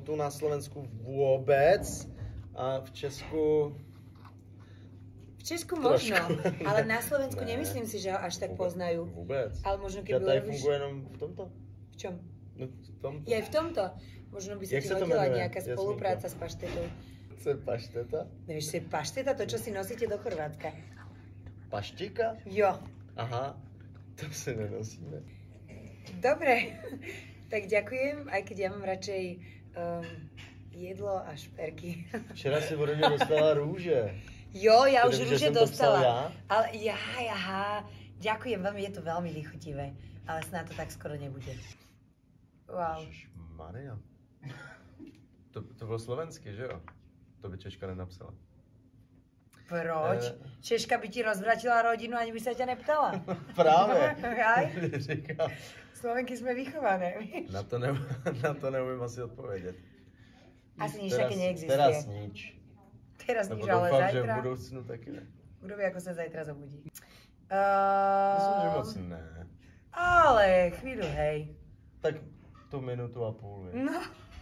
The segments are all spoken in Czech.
sobotu na Slovensku vůbec a v Česku... V Česku možno, ale na Slovensku nemyslím si, že ho až tak poznajú. Vůbec. Ale možno keby tady funguje jenom v tomto. V čom? No, v tomto. Je v tomto. Možno by sa ti hodila nejaká spolupráca s paštetou. Co je pašteta? Nevíš, si pašteta, to, čo si nosíte do Chorvátska. Paštika? Jo. Aha, to si nenosíme. Dobre, tak ďakujem, aj keď ja mám radšej jedlo a šperky. Včera si ode mě dostala růže. Jo, ja už rúže dostala. Ja? Ale aha, ďakujem veľmi, je to veľmi lichutivé, ale snáď to tak skoro nebude. Wow. Maria. To bylo slovensky, že jo? To by Češka nenapsala. Proč? Češka by ti rozvratila rodinu, ani by sa ťa neptala. Právě. Říkám. Slovenky sme vychované. Na to neumím asi odpovědět. Asi nič také neexistuje. Teraz nič. Teraz nič, ale doufám, zajtra... že v budoucnu taky ne. Kdo ví, ako sa zajtra zobudí. Myslím, že moc ne. Ale chvíľu, hej. Tak tu minutu a půl. No.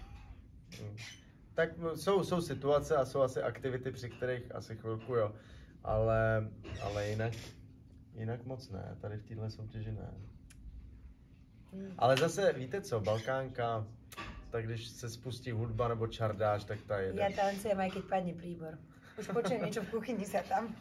Tak jsou situace a jsou asi aktivity, při kterých asi chvilku jo. Ale jinak moc ne. Tady v téhle soutěži ne. Ale zase, víte co, Balkánka, tak když se spustí hudba nebo čardáš, tak ta jede. Ja tancujem, aj keď padne príbor. Už počujem niečo v kuchyni sa tam.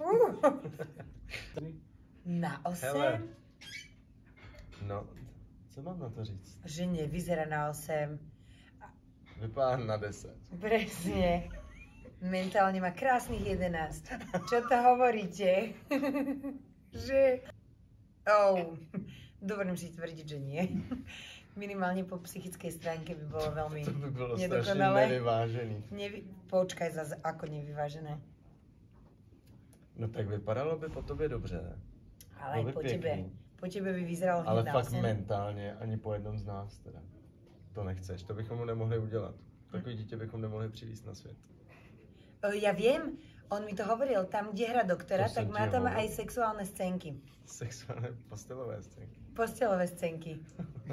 Na 8? Hele. No, co mám na to říct? Že nevyzerá na 8. Vypadá na 10. Presne. Mentálne má krásnych 11. Čo to hovoríte? Že... Dovolím si tvrdiť, že nie. Minimálne po psychickej stránke by bolo veľmi nedokonalé. To by bylo strašne nevyvážený. Počkaj, zase ako nevyvážené. No tak vypadalo by po tobě dobře. Ale aj po tebe by vyzeralo ale fakt mentálně, ani po jednom z nás teda. To nechceš, to bychom mu nemohli udělat. Takový dítě bychom nemohli přivést na svět. Ja viem, on mi to hovoril, tam, kde hra doktora, tak má tam aj sexuálne scénky. Sexuálne postelové scénky. Postelové scénky.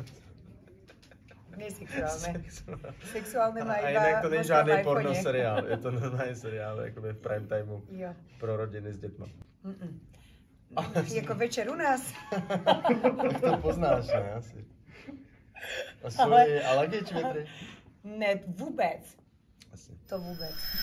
Nesexuálne. Sexuálne má iba... A jinak to není žádný porno seriál, je to normální seriál, jakoby v prime timeu pro rodiny s dětma. Jako večer u nás. Tak to poznáš, ne, asi. A svoji Alagič větry? Ne, vůbec. Asi. To vůbec.